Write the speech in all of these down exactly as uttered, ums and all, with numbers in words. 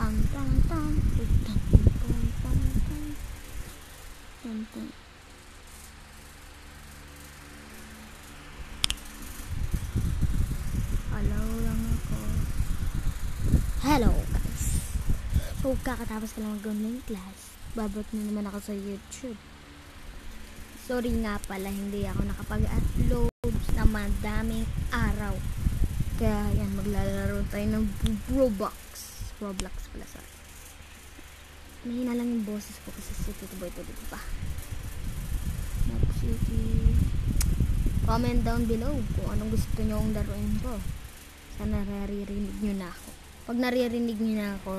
Tan tan tan tan tan tan tan tan tan. Hello lang ako. Hello guys. So kakatapos ko lang mag-online class. Babot na naman ako sa YouTube. Sorry nga pala, hindi ako nakapag-upload na madaming araw. Kaya yan, maglalaro tayo ng Roblox. Roblox pala, sorry. Mahina lang yung boses ko kasi si Tito Boy dito pa. City. Comment down below kung anong gusto nyo ang laruin ko. Sana naririnig nyo na ako. Pag naririnig nyo na ako,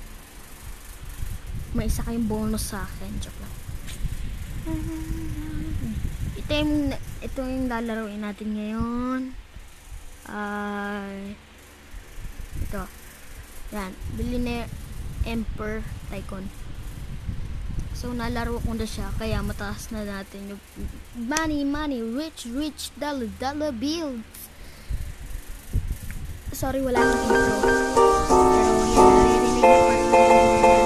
may isa kayong bonus sa akin. Joke lang. Ito yung, ito yung lalaroin natin ngayon. Ay, uh, ito. Yan. Billionaire Emperor Tycoon. So, nalaro ko na siya. Kaya mataas na natin yung money, money, rich, rich, dollar, dollar bills. Sorry, wala akong intro. Pero yan, naririnig na pa rin.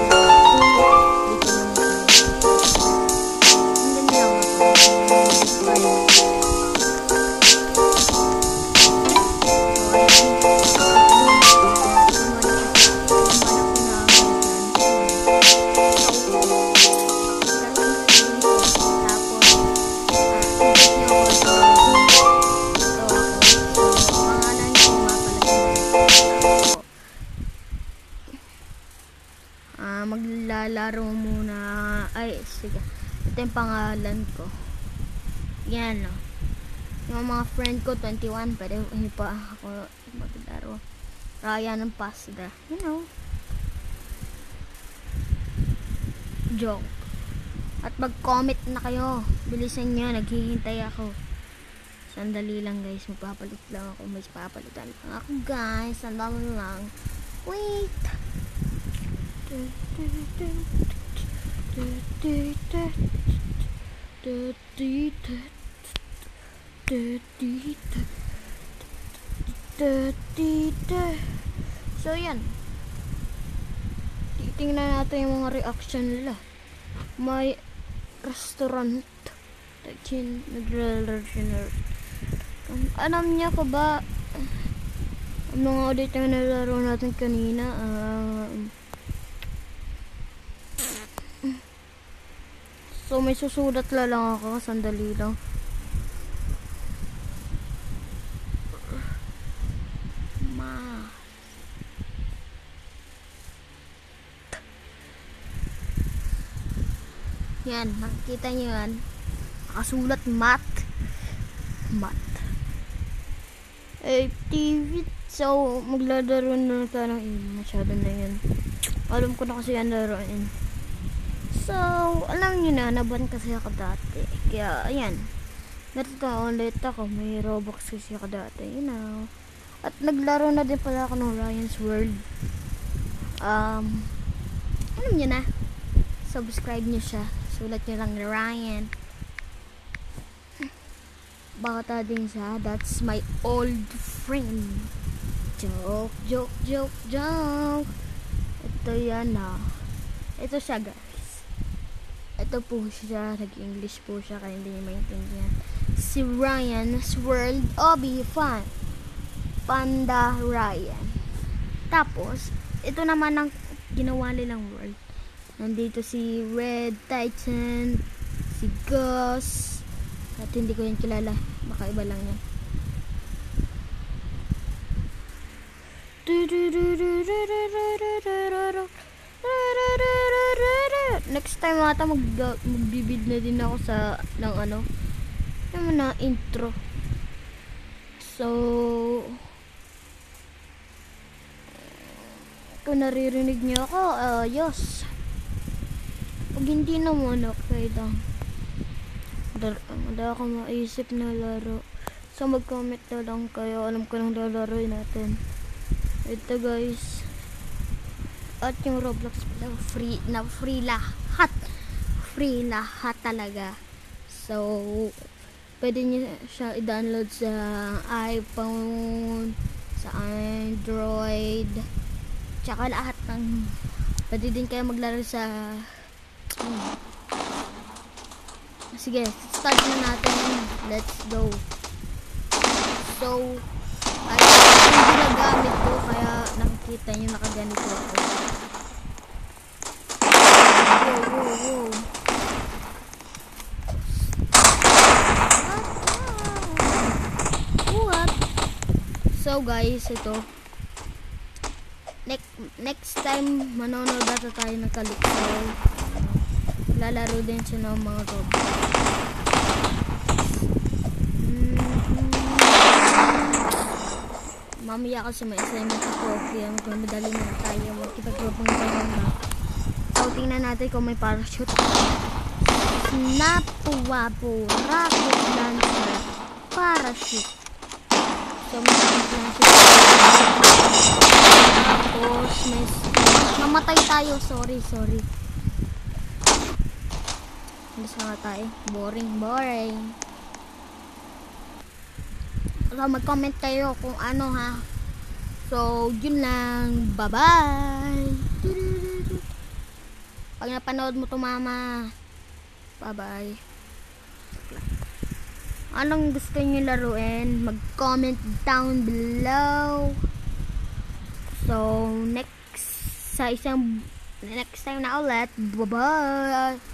Maglalaro muna. Ay, sige. Ito yung pangalan ko. Yan, no. Yung mga friend ko, twenty-one. Pero hindi pa ako maglaro. Ryan ng Pasda. You know. Joke. At mag-comment na kayo. Bilisan nyo. Naghihintay ako. Sandali lang, guys. Magpapalit lang ako. May papalitan lang ako, guys. Sandali lang. Wait. So yan, titingnan natin yung mga reaction nila. May restaurant alam niya ko ba ang mga audit na nalaro natin kanina? uh, So may susulat la lang ako, sandali lang. Ma. Yan, nakikita niyo yan. Nakasulat mat. Mat. Activity. So maglalaro na tayo ng masyado na yan. Alam ko na kasi yan laruin. So, alam nyo na, naban kasi ako dati. Kaya, ayan. Narito ulit ako. May Roblox kasi ako dati, you know. At naglaro na din pala ako ng Ryan's World. Um, alam nyo na. Subscribe nyo siya. Sulat nyo lang Ryan. Baka din siya. That's my old friend. Joke, joke, joke, joke. Ito yan na. Ito siya, guys. Ito po siya, nag-English po siya kaya hindi niyo maintindihan. Si Ryan's World, Obi Fan Panda Ryan. Tapos, ito naman ang ginawa nilang world. Nandito si Red Titan, si Gus, at hindi ko yan kilala, baka iba lang yan. Next time ata mag magbibid na din ako sa ng ano naman na intro. So kung naririnig niyo ako, uh, yes. Pag hindi naman, okay lang. Wala ako maisip na laro. So mag-comment na lang kayo. Alam ko nang lalaroin natin. Ito guys. At yung Roblox pala, free na free lahat. Free lahat talaga. So, pwede nyo siya i-download sa iPhone, sa Android, Tsaka lahat ng pwede din kayo maglaro sa hmm. Sige, start na natin. Let's go. So ay yung ginagamit ko, kaya nakikita nyo nakaganito ako. Wow, wow, wow. What? So guys, ito next, next time manonood ata tayo ng Calypso. Lalaro din siya ng mga robot. Mamaya kasi may assignment ako, kaya magmadali na tayo, magkipag-grupong tayo na. So, tingnan natin kung may parachute. Snapuwapo, rocket launcher, parachute. So, may rocket launcher. Tapos, may... Mamatay tayo, sorry, sorry. Alis na tayo. Boring, boring. So, mag-comment kayo kung ano ha. So, yun lang. Bye-bye. Pag napanood mo to mama. Bye-bye. Anong gusto nyo laruin? Mag-comment down below. So, next sa isang next time na ulit. Bye-bye.